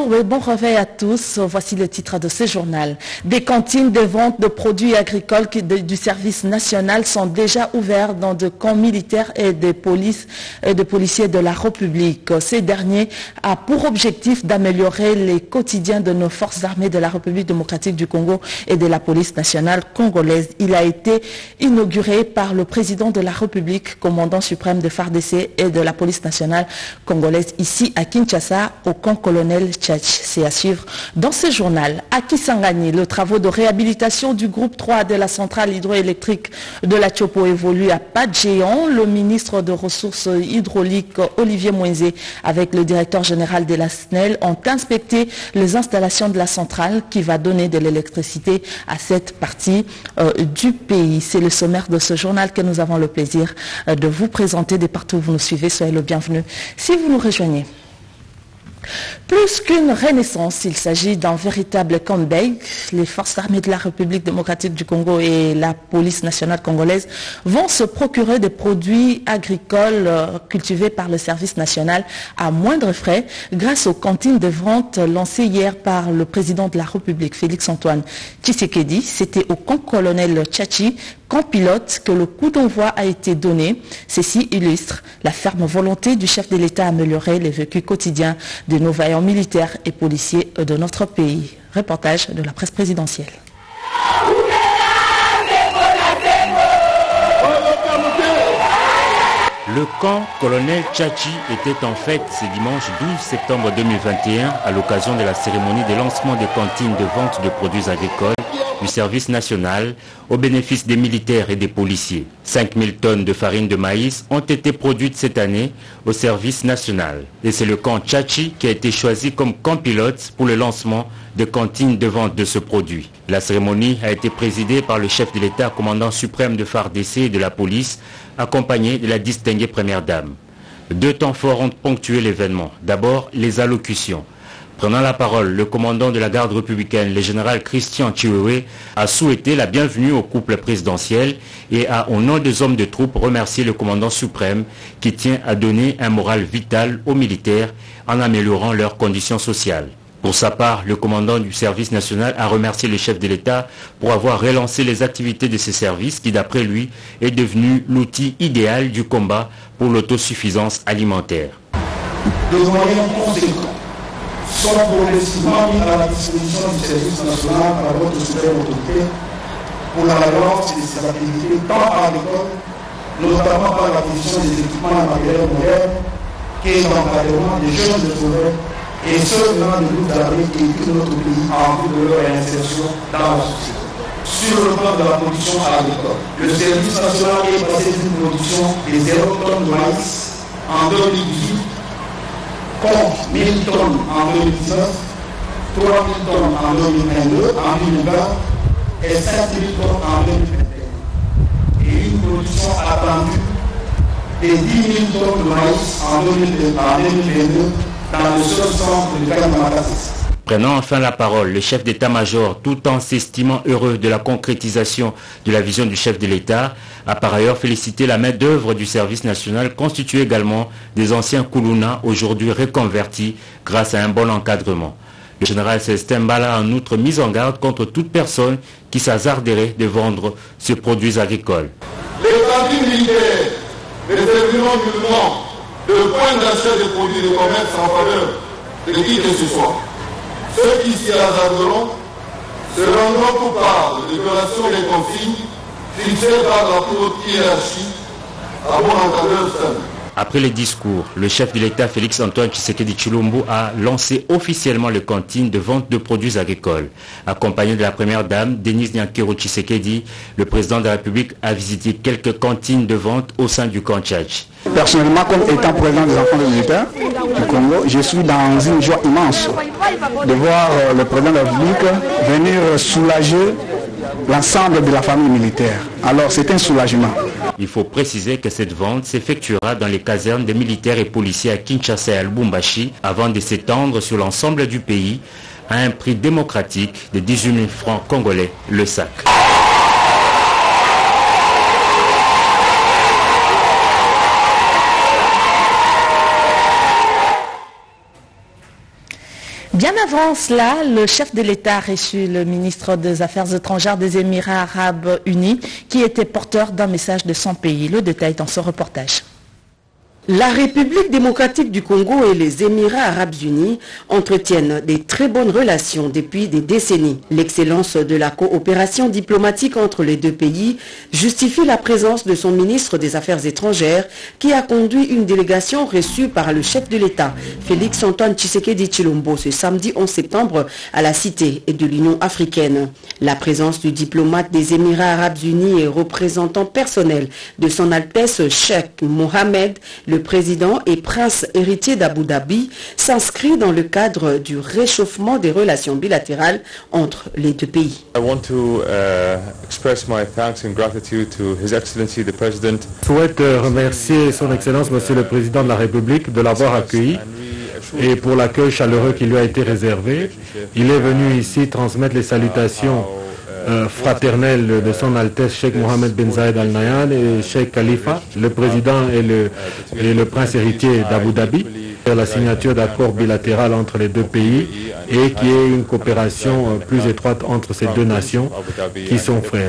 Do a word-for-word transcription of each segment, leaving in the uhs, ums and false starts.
Bonjour et bon réveil à tous. Voici le titre de ce journal. Des cantines de vente de produits agricoles du service national sont déjà ouvertes dans des camps militaires et des polices et de policiers de la République. Ces derniers ont pour objectif d'améliorer les quotidiens de nos forces armées de la République démocratique du Congo et de la police nationale congolaise. Il a été inauguré par le président de la République, commandant suprême de F A R D C et de la police nationale congolaise ici à Kinshasa, au camp colonel Tchatch. C'est à suivre dans ce journal. À Kisangani, le travaux de réhabilitation du groupe trois de la centrale hydroélectrique de la Tchopo évolue à pas de géant. Le ministre des Ressources hydrauliques, Olivier Mouenzé, avec le directeur général de la S N E L, ont inspecté les installations de la centrale qui va donner de l'électricité à cette partie euh, du pays. C'est le sommaire de ce journal que nous avons le plaisir euh, de vous présenter. De partout où vous nous suivez, soyez le bienvenu si vous nous rejoignez. Plus qu'une renaissance, il s'agit d'un véritable comeback. Les forces armées de la République démocratique du Congo et la police nationale congolaise vont se procurer des produits agricoles cultivés par le service national à moindre frais grâce aux cantines de vente lancées hier par le président de la République, Félix Antoine Tshisekedi. C'était au camp colonel Tchachi, camp pilote, que le coup d'envoi a été donné. Ceci illustre la ferme volonté du chef de l'État à améliorer les vécus quotidiens de nos vaillants militaires et policiers de notre pays. Reportage de la presse présidentielle. Le camp colonel Tchachi était en fête ce dimanche douze septembre deux mille vingt et un à l'occasion de la cérémonie de lancement des cantines de vente de produits agricoles du service national au bénéfice des militaires et des policiers. cinq mille tonnes de farine de maïs ont été produites cette année au service national. Et c'est le camp Tchachi qui a été choisi comme camp pilote pour le lancement de cantines de vente de ce produit. La cérémonie a été présidée par le chef de l'État, commandant suprême de F A R D C et de la police, accompagné de la distinguée première dame. Deux temps forts ont ponctué l'événement. D'abord, les allocutions. Prenant la parole, le commandant de la garde républicaine, le général Christian Chiwewe, a souhaité la bienvenue au couple présidentiel et a, au nom des hommes de troupes, remercié le commandant suprême qui tient à donner un moral vital aux militaires en améliorant leurs conditions sociales. Pour sa part, le commandant du service national a remercié le chef de l'État pour avoir relancé les activités de ces services qui, d'après lui, est devenu l'outil idéal du combat pour l'autosuffisance alimentaire. Des moyens conséquents sont progressivement mis à la disposition du service national par votre suprême autorité pour la relance de ses activités tant agricoles, notamment par l'acquisition des équipements et matériels modernes, qu'est l'encadrement des jeunes de forêt et ceux venant de groupes d'armées qui équipent notre pays en vue de leur réinsertion dans la société. Sur le plan de la production agricole, le service national est passé d'une production de zéro tonne de maïs en deux mille dix-huit contre mille tonnes en deux mille dix-neuf, trois mille tonnes en deux mille vingt-deux, en deux mille vingt et cinq mille tonnes en deux mille vingt et un. Et une production attendue de dix mille tonnes de maïs en deux mille vingt-deux dans le seul centre de Kanyamatassi. Prenant enfin la parole, le chef d'état-major, tout en s'estimant heureux de la concrétisation de la vision du chef de l'État, a par ailleurs félicité la main-d'œuvre du service national, constitué également des anciens Koulouna, aujourd'hui reconvertis grâce à un bon encadrement. Le général Célestin Mbala a en outre mis en garde contre toute personne qui s'hasarderait de vendre ces produits agricoles. Les cantines militaires ne serviront nullement de point d'achat des produits de commerce en faveur de qui que ce soit. Ceux qui s'y hasarderont se rendront coupables de violation des consignes fixées par la plus haute hiérarchie à bon entendeur seul. Après les discours, le chef de l'État Félix Antoine Tshisekedi Tshilombo a lancé officiellement les cantines de vente de produits agricoles. Accompagné de la première dame, Denise Nyankero Tshisekedi, le président de la République a visité quelques cantines de vente au sein du camp Tchatch. Personnellement, comme étant président des enfants de militaires du Congo, je suis dans une joie immense de voir le président de la République venir soulager l'ensemble de la famille militaire. Alors c'est un soulagement. Il faut préciser que cette vente s'effectuera dans les casernes des militaires et policiers à Kinshasa et à Lubumbashi avant de s'étendre sur l'ensemble du pays à un prix démocratique de dix-huit mille francs congolais le sac. Bien avant cela, le chef de l'État a reçu le ministre des Affaires étrangères des Émirats arabes unis qui était porteur d'un message de son pays. Le détail dans ce reportage. La République démocratique du Congo et les Émirats arabes unis entretiennent des très bonnes relations depuis des décennies. L'excellence de la coopération diplomatique entre les deux pays justifie la présence de son ministre des Affaires étrangères qui a conduit une délégation reçue par le chef de l'État, Félix Antoine Tshisekedi Tshilombo, ce samedi onze septembre à la Cité de l'Union africaine. La présence du diplomate des Émirats arabes unis et représentant personnel de son Altesse Cheikh Mohammed, le président et prince héritier d'Abu Dhabi, s'inscrit dans le cadre du réchauffement des relations bilatérales entre les deux pays. I want to uh, express my thanks and gratitude to His Excellency the President. Je souhaite remercier Son Excellence Monsieur le Président de la République de l'avoir accueilli et pour l'accueil chaleureux qui lui a été réservé. Il est venu ici transmettre les salutations Euh, fraternel de son Altesse Cheikh Mohammed bin Zayed Al Nahyan et Cheikh Khalifa, le président et le, et le prince héritier d'Abu Dhabi, la signature d'accords bilatéraux entre les deux pays et qui est une coopération plus étroite entre ces deux nations qui sont frères.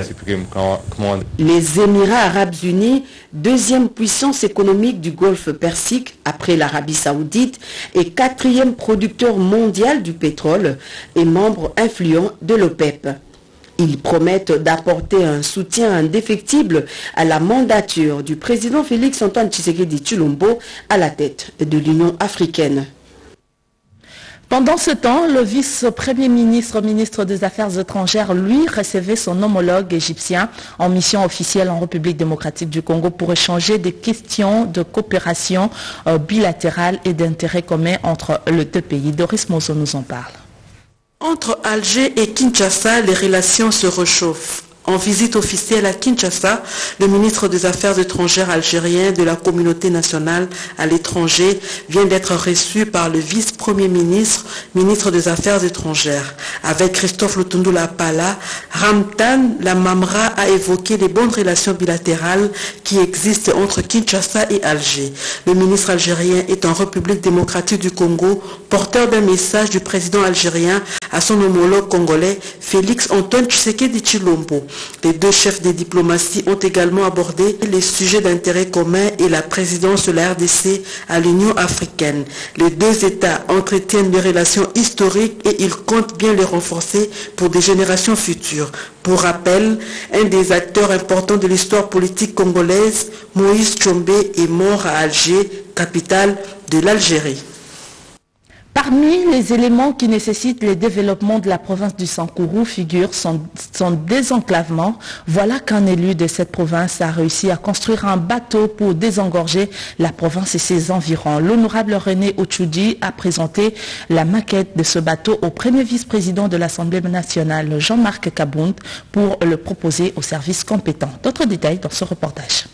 Les Émirats arabes unis, deuxième puissance économique du Golfe Persique après l'Arabie saoudite et quatrième producteur mondial du pétrole et membre influent de l'OPEP. Ils promettent d'apporter un soutien indéfectible à la mandature du président Félix Antoine Tshisekedi Tshilombo à la tête de l'Union africaine. Pendant ce temps, le vice-premier ministre, ministre des Affaires étrangères, lui, recevait son homologue égyptien en mission officielle en République démocratique du Congo pour échanger des questions de coopération bilatérale et d'intérêt commun entre les deux pays. Doris Mozo nous en parle. Entre Alger et Kinshasa, les relations se réchauffent. En visite officielle à Kinshasa, le ministre des Affaires étrangères algérien de la communauté nationale à l'étranger vient d'être reçu par le vice-premier ministre, ministre des Affaires étrangères. Avec Christophe Lutundu Lapala, Ramtan Lamamra a évoqué les bonnes relations bilatérales qui existent entre Kinshasa et Alger. Le ministre algérien est en République démocratique du Congo, porteur d'un message du président algérien à son homologue congolais Félix Antoine Tshisekedi Tshilombo. Les deux chefs des diplomaties ont également abordé les sujets d'intérêt commun et la présidence de la R D C à l'Union africaine. Les deux États entretiennent des relations historiques et ils comptent bien les renforcer pour des générations futures. Pour rappel, un des acteurs importants de l'histoire politique congolaise, Moïse Tchombe, est mort à Alger, capitale de l'Algérie. Parmi les éléments qui nécessitent le développement de la province du Sankourou figure son, son désenclavement. Voilà qu'un élu de cette province a réussi à construire un bateau pour désengorger la province et ses environs. L'honorable René Ochoudi a présenté la maquette de ce bateau au premier vice-président de l'Assemblée nationale, Jean-Marc Kabound, pour le proposer aux services compétents. D'autres détails dans ce reportage.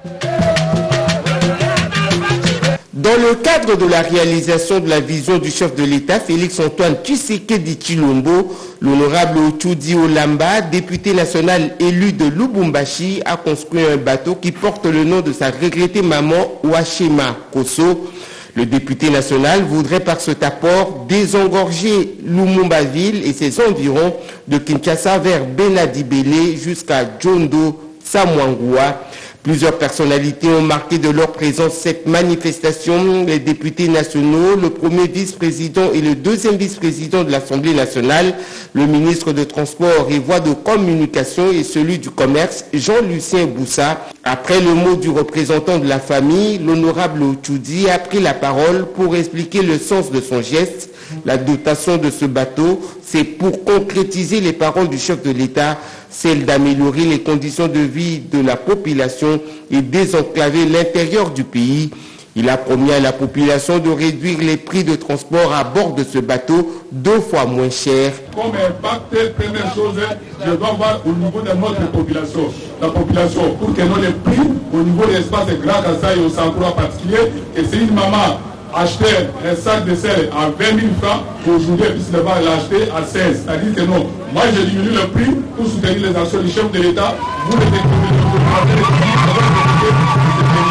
Dans le cadre de la réalisation de la vision du chef de l'État, Félix Antoine Tshisekedi Tshilombo, l'honorable Ochoudi Olamba, député national élu de Lubumbashi, a construit un bateau qui porte le nom de sa regrettée maman Ouachema Kosso. Le député national voudrait par cet apport désengorger Lumumba-Ville et ses environs de Kinshasa vers Benadibele jusqu'à Djondo, Samwangua. Plusieurs personnalités ont marqué de leur présence cette manifestation. Les députés nationaux, le premier vice-président et le deuxième vice-président de l'Assemblée nationale, le ministre de Transport et Voies de Communication et celui du Commerce, Jean-Lucien Boussa. Après le mot du représentant de la famille, l'honorable Ochoudi a pris la parole pour expliquer le sens de son geste. La dotation de ce bateau, c'est pour concrétiser les paroles du chef de l'État, celle d'améliorer les conditions de vie de la population et désenclaver l'intérieur du pays. Il a promis à la population de réduire les prix de transport à bord de ce bateau deux fois moins cher. Comme impact, première chose, je dois voir au niveau de notre population, la population, pour que nous les prix au niveau de l'espace de Grand Kasaï au Sankourou en particulier, et c'est une maman acheter un sac de sel à vingt mille francs, aujourd'hui elle puisse l'acheter à seize. C'est-à-dire que non, moi j'ai diminué le prix pour soutenir les actions du chef de l'État. Vous les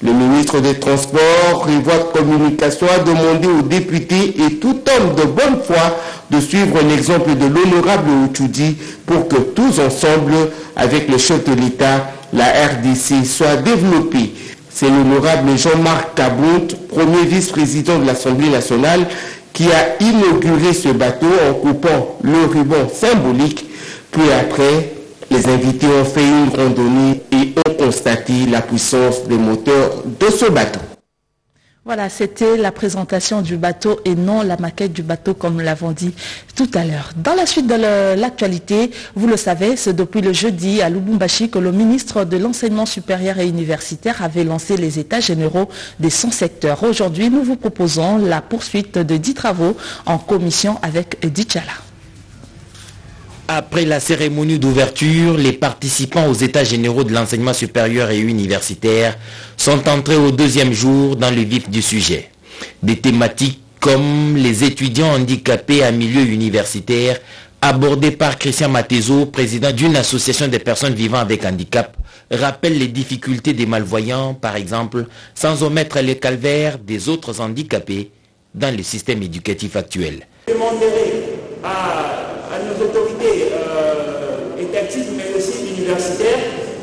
Le ministre des Transports et Voies de Communication a demandé aux députés et tout homme de bonne foi de suivre l'exemple de l'honorable Ochoudi pour que tous ensemble, avec le chef de l'État, la R D C soit développée. C'est l'honorable Jean-Marc Kabont, premier vice-président de l'Assemblée nationale, qui a inauguré ce bateau en coupant le ruban symbolique. Puis après, les invités ont fait une randonnée et ont constaté la puissance des moteurs de ce bateau. Voilà, c'était la présentation du bateau et non la maquette du bateau comme nous l'avons dit tout à l'heure. Dans la suite de l'actualité, vous le savez, c'est depuis le jeudi à Lubumbashi que le ministre de l'Enseignement supérieur et universitaire avait lancé les états généraux des cent secteurs. Aujourd'hui, nous vous proposons la poursuite de dix travaux en commission avec Edith Chala. Après la cérémonie d'ouverture, les participants aux états généraux de l'enseignement supérieur et universitaire sont entrés au deuxième jour dans le vif du sujet. Des thématiques comme les étudiants handicapés à milieu universitaire, abordées par Christian Matezo, président d'une association des personnes vivant avec handicap, rappellent les difficultés des malvoyants, par exemple, sans omettre les calvaires des autres handicapés dans le système éducatif actuel. Je demanderai à à nos autorités euh, étatiques mais aussi universitaires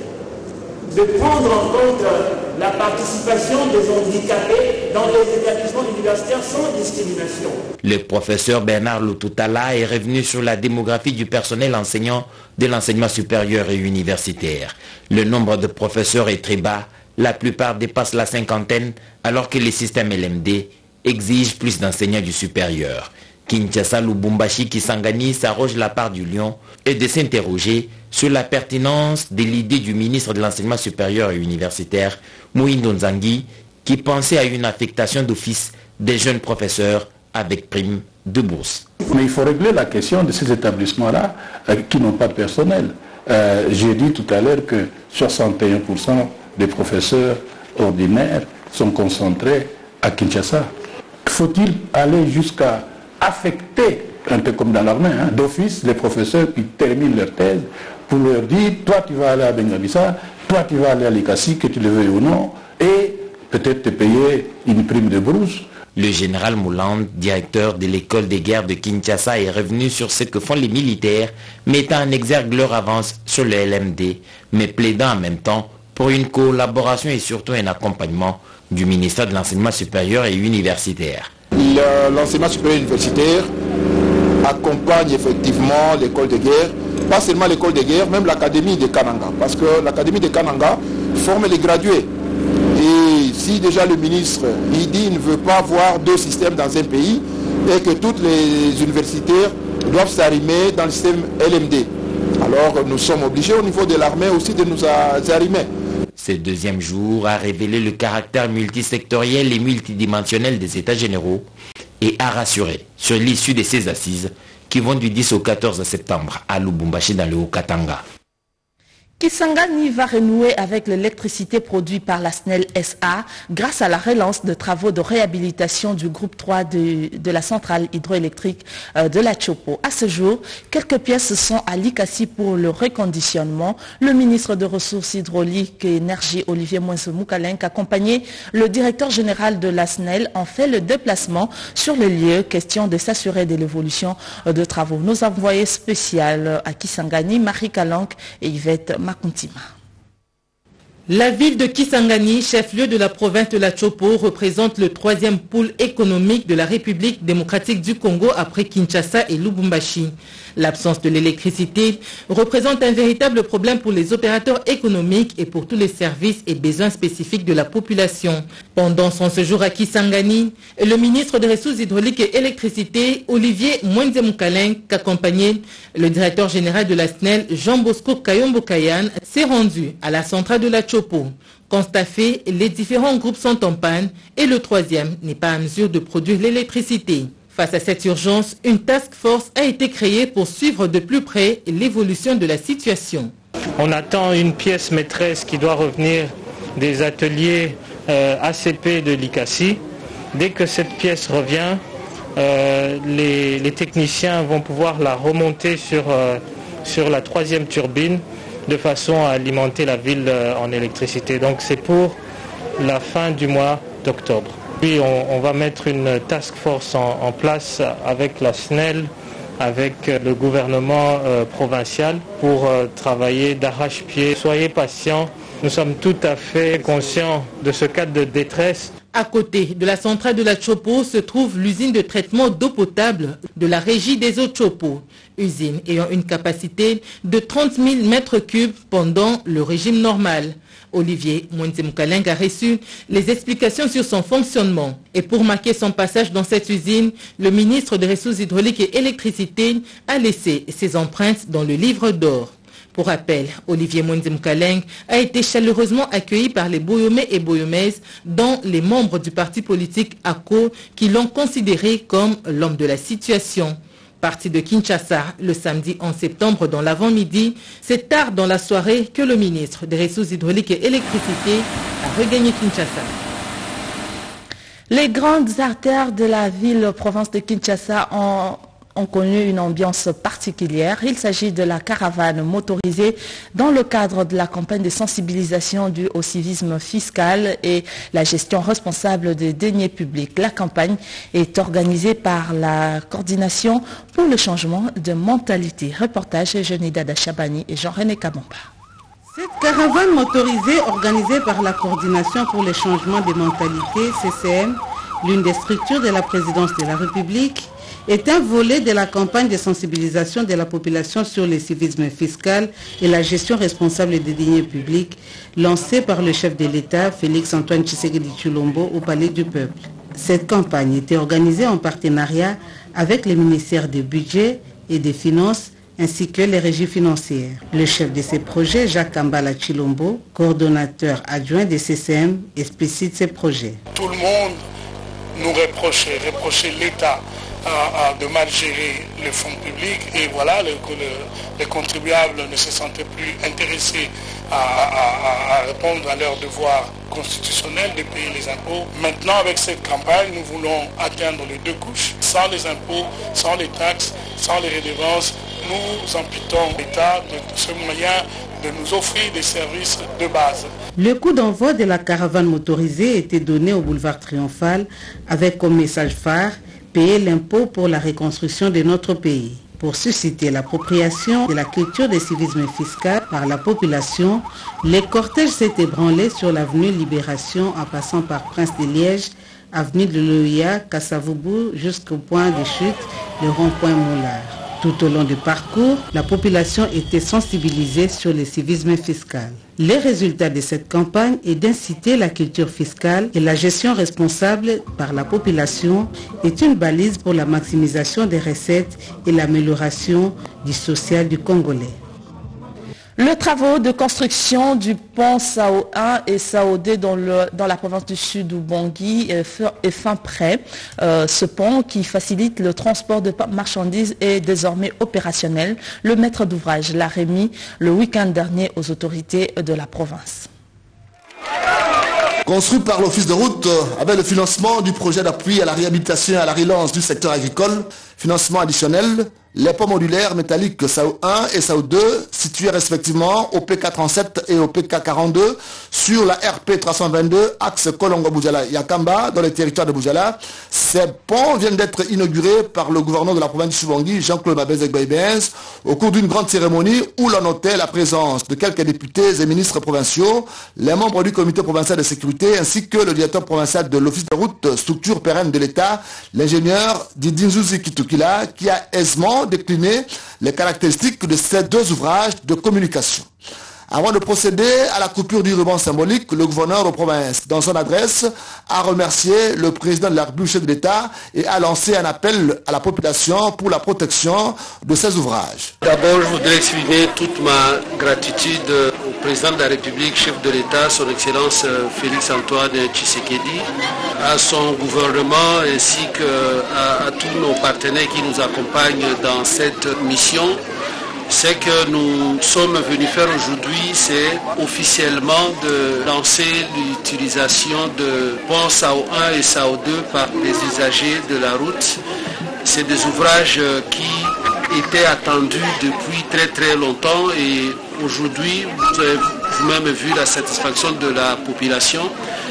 de prendre en compte la participation des handicapés dans les établissements universitaires sans discrimination. Le professeur Bernard Lututala est revenu sur la démographie du personnel enseignant de l'enseignement supérieur et universitaire. Le nombre de professeurs est très bas, la plupart dépassent la cinquantaine alors que les systèmes L M D exigent plus d'enseignants du supérieur. Kinshasa, Lubumbashi, Kisangani s'arroge la part du lion et de s'interroger sur la pertinence de l'idée du ministre de l'Enseignement supérieur et universitaire, Mohindo Nzangi, qui pensait à une affectation d'office des jeunes professeurs avec prime de bourse. Mais il faut régler la question de ces établissements-là euh, qui n'ont pas de personnel. Euh, J'ai dit tout à l'heure que soixante et un pour cent des professeurs ordinaires sont concentrés à Kinshasa. Faut-il aller jusqu'à affecter, un peu comme dans l'armée, hein, d'office, les professeurs qui terminent leur thèse pour leur dire, toi tu vas aller à Bengabissa, toi tu vas aller à l'Ikasi, que tu le veuilles ou non, et peut-être te payer une prime de brousse. Le général Mouland, directeur de l'école des guerres de Kinshasa, est revenu sur ce que font les militaires, mettant en exergue leur avance sur le L M D, mais plaidant en même temps pour une collaboration et surtout un accompagnement du ministère de l'Enseignement supérieur et universitaire. L'enseignement supérieur universitaire accompagne effectivement l'école de guerre, pas seulement l'école de guerre, même l'académie de Kananga, parce que l'académie de Kananga forme les gradués. Et si déjà le ministre, il dit qu'il ne veut pas voir deux systèmes dans un pays et que toutes les universitaires doivent s'arrimer dans le système L M D, alors nous sommes obligés au niveau de l'armée aussi de nous arrimer. Ce deuxième jour a révélé le caractère multisectoriel et multidimensionnel des états généraux et a rassuré sur l'issue de ces assises qui vont du dix au quatorze septembre à Lubumbashi dans le Haut-Katanga. Kisangani va renouer avec l'électricité produite par la S N E L S A grâce à la relance de travaux de réhabilitation du groupe trois de, de la centrale hydroélectrique de la Chopo. À ce jour, quelques pièces sont à l'Ikasi pour le reconditionnement. Le ministre des Ressources hydrauliques et énergie, Olivier Mouense-Moukalenk, accompagné le directeur général de la S N E L, en fait le déplacement sur le lieu, question de s'assurer de l'évolution de travaux. Nos envoyés spéciaux à Kisangani, Marie Kalank et Yvette Makuntima. La ville de Kisangani, chef-lieu de la province de la Chopo, représente le troisième pôle économique de la République démocratique du Congo après Kinshasa et Lubumbashi. L'absence de l'électricité représente un véritable problème pour les opérateurs économiques et pour tous les services et besoins spécifiques de la population. Pendant son séjour à Kisangani, le ministre des Ressources hydrauliques et électricité, Olivier Mouense-Moukalenk, accompagné le directeur général de la S N E L, Jean-Bosco Kayombo-Kayan, s'est rendu à la centrale de la Chopo. Constat fait, les différents groupes sont en panne et le troisième n'est pas à mesure de produire l'électricité. Face à cette urgence, une task force a été créée pour suivre de plus près l'évolution de la situation. On attend une pièce maîtresse qui doit revenir des ateliers euh, A C P de l'Ikasi. Dès que cette pièce revient, euh, les, les techniciens vont pouvoir la remonter sur, euh, sur la troisième turbine de façon à alimenter la ville euh, en électricité. Donc c'est pour la fin du mois d'octobre. Puis on, on va mettre une task force en, en place avec la S N E L, avec le gouvernement euh, provincial pour euh, travailler d'arrache-pied. Soyez patients, nous sommes tout à fait conscients de ce cadre de détresse. À côté de la centrale de la Chopo se trouve l'usine de traitement d'eau potable de la Régie des eaux Chopo, usine ayant une capacité de trente mille mètres cubes pendant le régime normal. Olivier Mwenze-Moukaleng a reçu les explications sur son fonctionnement. Et pour marquer son passage dans cette usine, le ministre des Ressources hydrauliques et électricité a laissé ses empreintes dans le livre d'or. Pour rappel, Olivier Mwenze-Moukaleng a été chaleureusement accueilli par les Boyomais et Boyomaises, dont les membres du parti politique A C O, qui l'ont considéré comme l'homme de la situation. Parti de Kinshasa le samedi onze septembre dans l'avant-midi, c'est tard dans la soirée que le ministre des Ressources hydrauliques et électricité a regagné Kinshasa. Les grandes artères de la ville-province de Kinshasa ont ont connu une ambiance particulière. Il s'agit de la caravane motorisée dans le cadre de la campagne de sensibilisation due au civisme fiscal et la gestion responsable des deniers publics. La campagne est organisée par la coordination pour le changement de mentalité. Reportage Jenida Dachabani et Jean-René Kabamba. Cette caravane motorisée organisée par la coordination pour le changement des mentalités, C C M, l'une des structures de la présidence de la République, est un volet de la campagne de sensibilisation de la population sur le civisme fiscal et la gestion responsable des deniers publics lancée par le chef de l'État, Félix-Antoine Tshisekedi Tshilombo, au Palais du Peuple. Cette campagne était organisée en partenariat avec les ministères des Budgets et des Finances ainsi que les régies financières. Le chef de ces projets, Jacques Kambala Tshilombo, coordonnateur adjoint des C C M, explicite ces projets. Tout le monde nous reprochait, reprochait l'État À, à de mal gérer les fonds publics et voilà, le, le, les contribuables ne se sentaient plus intéressés à, à, à répondre à leurs devoirs constitutionnels de payer les impôts. Maintenant, avec cette campagne, nous voulons atteindre les deux couches. Sans les impôts, sans les taxes, sans les redevances, nous amputons l'État de ce moyen de nous offrir des services de base. Le coup d'envoi de la caravane motorisée était donné au boulevard Triomphal avec comme message phare payer l'impôt pour la reconstruction de notre pays. Pour susciter l'appropriation de la culture du civisme fiscal par la population, les cortèges s'étaient ébranlés sur l'avenue Libération en passant par Prince de Liège, avenue de Loya, Kassavubu jusqu'au point de chute, le rond-point Moulard. Tout au long du parcours, la population était sensibilisée sur le civisme fiscal. Les résultats de cette campagne est d'inciter la culture fiscale et la gestion responsable par la population est une balise pour la maximisation des recettes et l'amélioration du social du Congolais. Le travaux de construction du pont Sao un et Sao deux dans, le, dans la province du Sud Ubangui est, est fin prêt. Euh, ce pont qui facilite le transport de marchandises est désormais opérationnel. Le maître d'ouvrage l'a remis le week-end dernier aux autorités de la province. Construit par l'Office de route avec le financement du projet d'appui à la réhabilitation et à la relance du secteur agricole, financement additionnel, les ponts modulaires métalliques Sao un et Sao deux, situés respectivement au P K trente-sept et au P K quarante-deux, sur la R P trois cent vingt-deux, axe Kolongo-Boujala-Yakamba, dans le territoire de Boujala. Ces ponts viennent d'être inaugurés par le gouverneur de la province du Ubangui, Jean-Claude Mabezek-Baïbens, au cours d'une grande cérémonie où l'on notait la présence de quelques députés et ministres provinciaux, les membres du comité provincial de sécurité, ainsi que le directeur provincial de l'Office de route, structure pérenne de l'État, l'ingénieur Didinzuzi Kitukila, qui a aisément décliner les caractéristiques de ces deux ouvrages de communication. Avant de procéder à la coupure du ruban symbolique, le gouverneur de province, dans son adresse, a remercié le président de la République, chef de l'État, et a lancé un appel à la population pour la protection de ces ouvrages. D'abord, je voudrais exprimer toute ma gratitude au président de la République, chef de l'État, son Excellence Félix-Antoine Tshisekedi, à son gouvernement ainsi qu'à à tous nos partenaires qui nous accompagnent dans cette mission. Ce que nous sommes venus faire aujourd'hui, c'est officiellement de lancer l'utilisation de ponts Sao un et Sao deux par les usagers de la route. C'est des ouvrages qui étaient attendus depuis très très longtemps et aujourd'hui, vous avez vous-même vu la satisfaction de la population.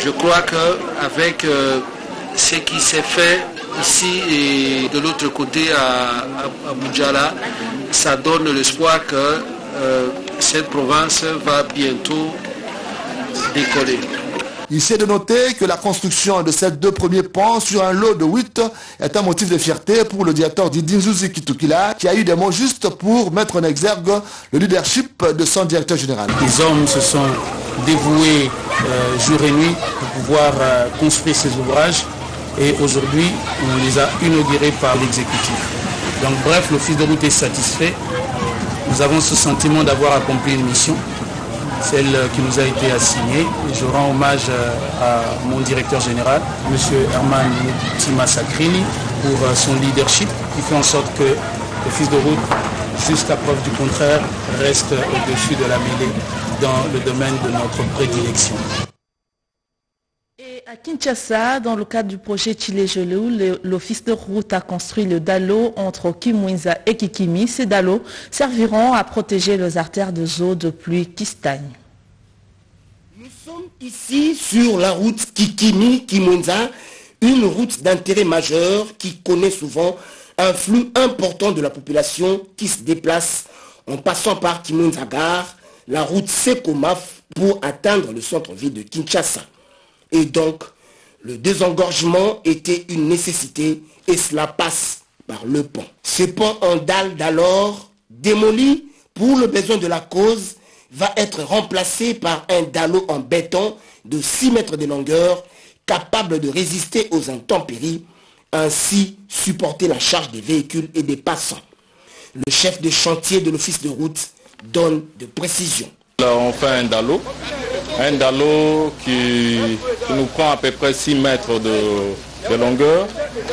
Je crois qu'avec euh, ce qui s'est fait ici et de l'autre côté à, à, à Boudjala, ça donne l'espoir que euh, cette province va bientôt décoller. Il s'est de noter que la construction de ces deux premiers ponts sur un lot de huit est un motif de fierté pour le directeur Didinzuzi Kitukila, qui a eu des mots justes pour mettre en exergue le leadership de son directeur général. Les hommes se sont dévoués euh, jour et nuit pour pouvoir euh, construire ces ouvrages et aujourd'hui on les a inaugurés par l'exécutif. Donc bref, l'office de route est satisfait. Nous avons ce sentiment d'avoir accompli une mission, celle qui nous a été assignée. Je rends hommage à mon directeur général, M. Herman Timasakrini, pour son leadership qui fait en sorte que l'office de route, jusqu'à preuve du contraire, reste au-dessus de la mêlée dans le domaine de notre prédilection. À Kinshasa, dans le cadre du projet Chile-Jolou, l'office de route a construit le Dalo entre Kimwinza et Kikimi. Ces Dalos serviront à protéger les artères de eaux de pluie qui stagnent. Nous sommes ici sur la route Kikimi-Kimwinza, une route d'intérêt majeur qui connaît souvent un flux important de la population qui se déplace en passant par Kimwinza Gare, la route Sekomaf pour atteindre le centre-ville de Kinshasa. Et donc, le désengorgement était une nécessité et cela passe par le pont. Ce pont en dalle d'alors, démoli pour le besoin de la cause, va être remplacé par un dallo en béton de six mètres de longueur, capable de résister aux intempéries, ainsi supporter la charge des véhicules et des passants. Le chef de chantier de l'office de route donne de précisions. Là, on fait un dallo. Un dallo qui, qui nous prend à peu près six mètres de, de longueur,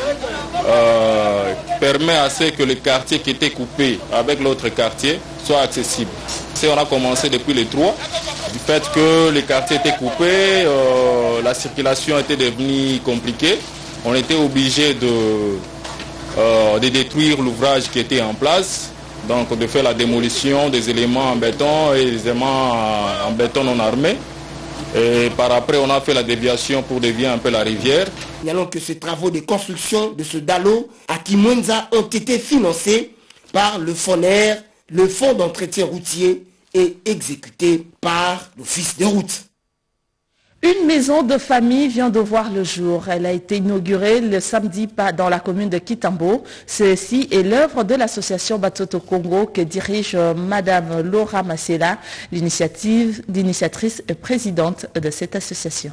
euh, permet à ce que le quartier qui était coupé avec l'autre quartier soit accessible. Si on a commencé depuis les trois, du fait que les quartiers étaient coupés, euh, la circulation était devenue compliquée, on était obligé de, euh, de détruire l'ouvrage qui était en place. Donc de faire la démolition des éléments en béton et des éléments en béton non armés. Et par après, on a fait la déviation pour dévier un peu la rivière. Signalons que ces travaux de construction de ce Dalo à Kimwinza ont été financés par le FONER, le Fonds d'entretien routier, et exécutés par l'Office de route. Une maison de famille vient de voir le jour. Elle a été inaugurée le samedi dans la commune de Kitambo. Ceci est l'œuvre de l'association Batoto Congo que dirige Madame Laura Masela, l'initiatrice et présidente de cette association.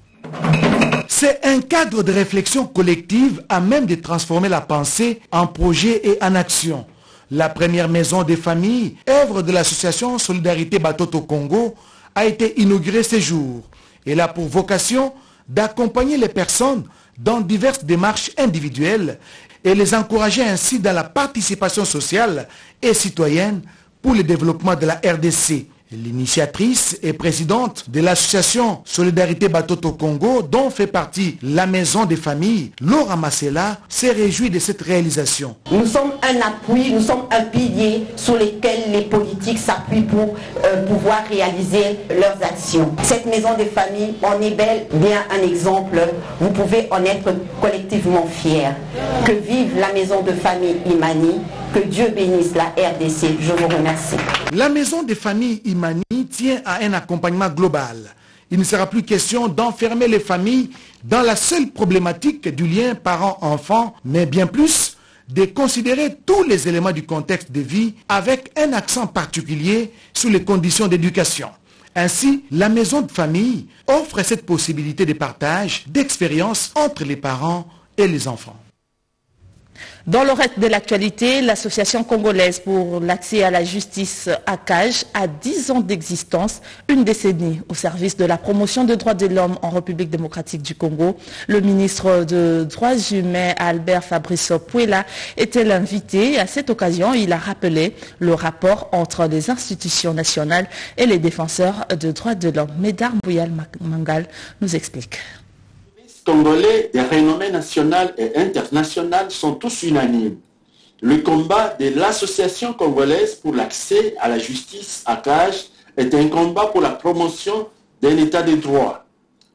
C'est un cadre de réflexion collective à même de transformer la pensée en projet et en action. La première maison des familles, œuvre de l'association Solidarité Batoto Congo, a été inaugurée ce jour. Elle a pour vocation d'accompagner les personnes dans diverses démarches individuelles et les encourager ainsi dans la participation sociale et citoyenne pour le développement de la R D C. L'initiatrice et présidente de l'association Solidarité Batoto Congo, dont fait partie la maison des familles, Laura Masela, s'est réjouie de cette réalisation. Nous sommes un appui, nous sommes un pilier sur lequel les politiques s'appuient pour euh, pouvoir réaliser leurs actions. Cette maison des familles en est bel bien un exemple. Vous pouvez en être collectivement fiers. Que vive la maison de famille Imani. Que Dieu bénisse la R D C. Je vous remercie. La maison des familles Imani tient à un accompagnement global. Il ne sera plus question d'enfermer les familles dans la seule problématique du lien parent-enfant, mais bien plus de considérer tous les éléments du contexte de vie avec un accent particulier sur les conditions d'éducation. Ainsi, la maison de famille offre cette possibilité de partage d'expériences entre les parents et les enfants. Dans le reste de l'actualité, l'association congolaise pour l'accès à la justice A C A J a dix ans d'existence, une décennie au service de la promotion des droits de l'homme en République démocratique du Congo. Le ministre des Droits humains, Albert Fabrice Puela, était l'invité. À cette occasion, il a rappelé le rapport entre les institutions nationales et les défenseurs des droits de l'homme. Médard Bouyal Mangal nous explique. Congolais de renommée nationale et internationale sont tous unanimes. Le combat de l'Association congolaise pour l'accès à la justice A C A J est un combat pour la promotion d'un état de droit.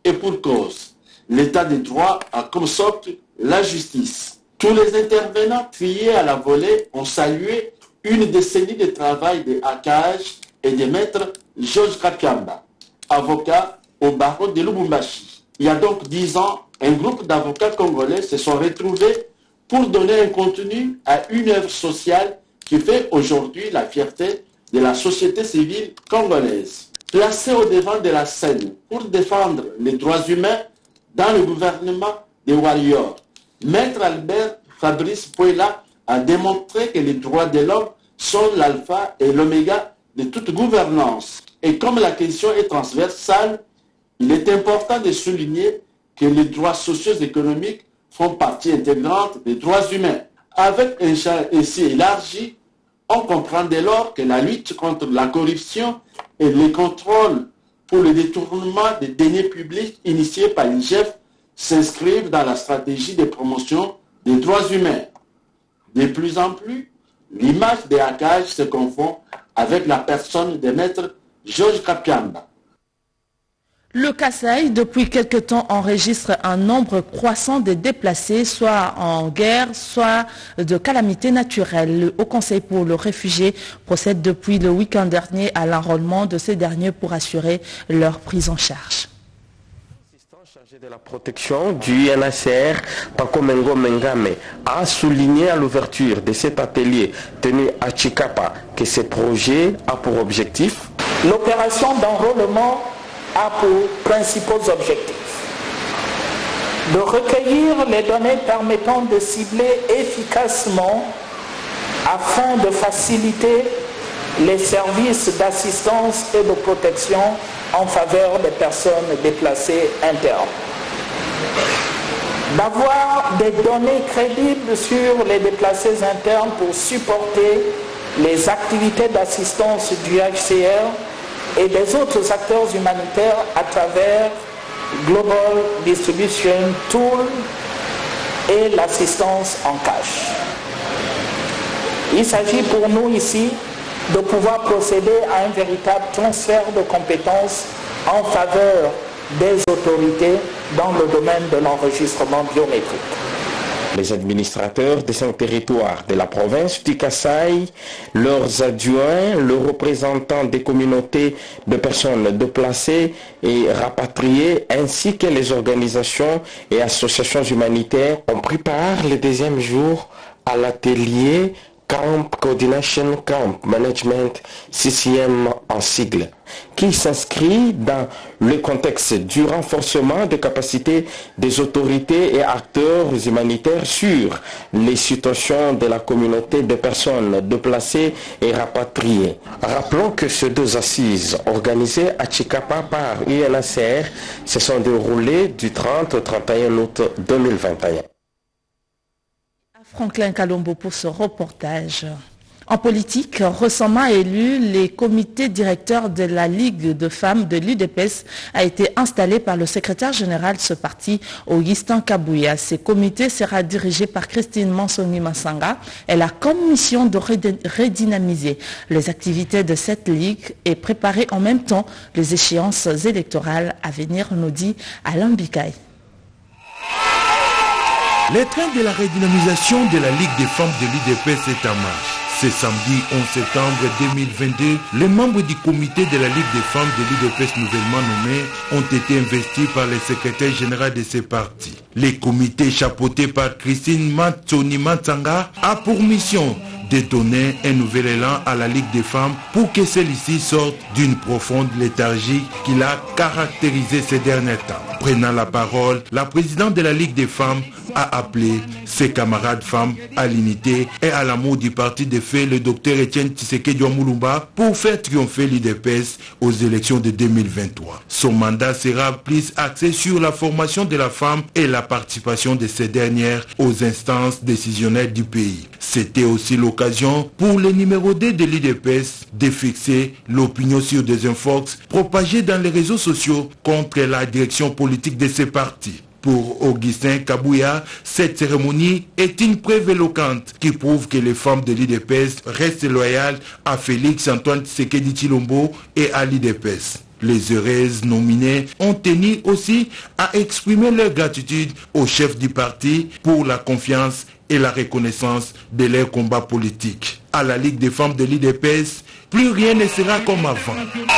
Et pour cause, l'état de droit a comme socle la justice. Tous les intervenants triés à la volée ont salué une décennie de travail de hackage et de maître Georges Kapiamba, avocat au barreau de Lubumbashi. Il y a donc dix ans, un groupe d'avocats congolais se sont retrouvés pour donner un contenu à une œuvre sociale qui fait aujourd'hui la fierté de la société civile congolaise. Placés au devant de la scène pour défendre les droits humains dans le gouvernement des warriors, Maître Albert Fabrice Puela a démontré que les droits de l'homme sont l'alpha et l'oméga de toute gouvernance. Et comme la question est transversale, il est important de souligner que les droits sociaux et économiques font partie intégrante des droits humains. Avec un champ ainsi élargi, on comprend dès lors que la lutte contre la corruption et les contrôles pour le détournement des deniers publics initiés par l'I G F s'inscrivent dans la stratégie de promotion des droits humains. De plus en plus, l'image des hackages se confond avec la personne de maître Georges Kapiamba. Le Kasaï, depuis quelque temps, enregistre un nombre croissant de déplacés, soit en guerre, soit de calamités naturelles. Le Haut Conseil pour le réfugié procède depuis le week-end dernier à l'enrôlement de ces derniers pour assurer leur prise en charge. De la protection du U N H C R, Paco Mengo Mengame, a souligné à l'ouverture de cet atelier tenu à Chikapa que ce projet a pour objectif l'opération d'enrôlement a pour principaux objectifs de recueillir les données permettant de cibler efficacement afin de faciliter les services d'assistance et de protection en faveur des personnes déplacées internes. D'avoir des données crédibles sur les déplacés internes pour supporter les activités d'assistance du H C R et des autres acteurs humanitaires à travers Global Distribution Tool et l'assistance en cash. Il s'agit pour nous ici de pouvoir procéder à un véritable transfert de compétences en faveur des autorités dans le domaine de l'enregistrement biométrique. Les administrateurs de cinq territoires de la province du Kasaï, leurs adjoints, le représentant des communautés de personnes déplacées et rapatriées, ainsi que les organisations et associations humanitaires ont pris part le deuxième jour à l'atelier Camp Coordination Camp Management, C C M en sigle, qui s'inscrit dans le contexte du renforcement des capacités des autorités et acteurs humanitaires sur les situations de la communauté de personnes déplacées et rapatriées. Rappelons que ces deux assises organisées à Chikapa par U N H C R se sont déroulées du trente au trente et un août deux mille vingt et un. Franklin Kalombo pour ce reportage. En politique, récemment élu, les comités directeurs de la Ligue de femmes de l'U D P S a été installé par le secrétaire général de ce parti, Augustin Kabouya. Ce comité sera dirigé par Christine Mansongi Massanga. Elle a comme mission de redynamiser les activités de cette ligue et préparer en même temps les échéances électorales à venir, nous dit Alain Bikaï. Le train de la redynamisation de la Ligue des femmes de l'U D P S est en marche. Ce samedi onze septembre deux mille vingt-deux, les membres du comité de la Ligue des femmes de l'U D P S nouvellement nommés ont été investis par le secrétaire général de ces partis. Le comité chapeauté par Christine Matsoni Matsanga a pour mission de donner un nouvel élan à la Ligue des femmes pour que celle-ci sorte d'une profonde léthargie qui l'a caractérisée ces derniers temps. Prenant la parole, la présidente de la Ligue des femmes a appelé ses camarades femmes à l'unité et à l'amour du parti de fait, le docteur Etienne Tshisekedi Mulumba, pour faire triompher l'U D P S aux élections de deux mille vingt-trois. Son mandat sera plus axé sur la formation de la femme et la participation de ces dernières aux instances décisionnelles du pays. C'était aussi l'occasion pour le numéro deux de l'U D P S de fixer l'opinion sur des infox propagés dans les réseaux sociaux contre la direction politique de ces partis. Pour Augustin Kabouya, cette cérémonie est une preuve éloquente qui prouve que les femmes de l'U D P S restent loyales à Félix Antoine Tshisekedi Tshilombo et à l'U D P S. Les heureuses nominées ont tenu aussi à exprimer leur gratitude au chef du parti pour la confiance et la reconnaissance de leur combat politique. À la Ligue des femmes de l'I D P S, plus rien ne sera comme avant.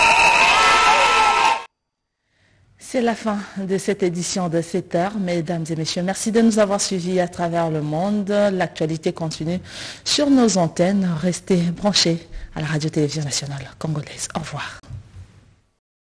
C'est la fin de cette édition de sept heures. Mesdames et messieurs, merci de nous avoir suivis à travers le monde. L'actualité continue sur nos antennes. Restez branchés à la radio-télévision nationale congolaise. Au revoir.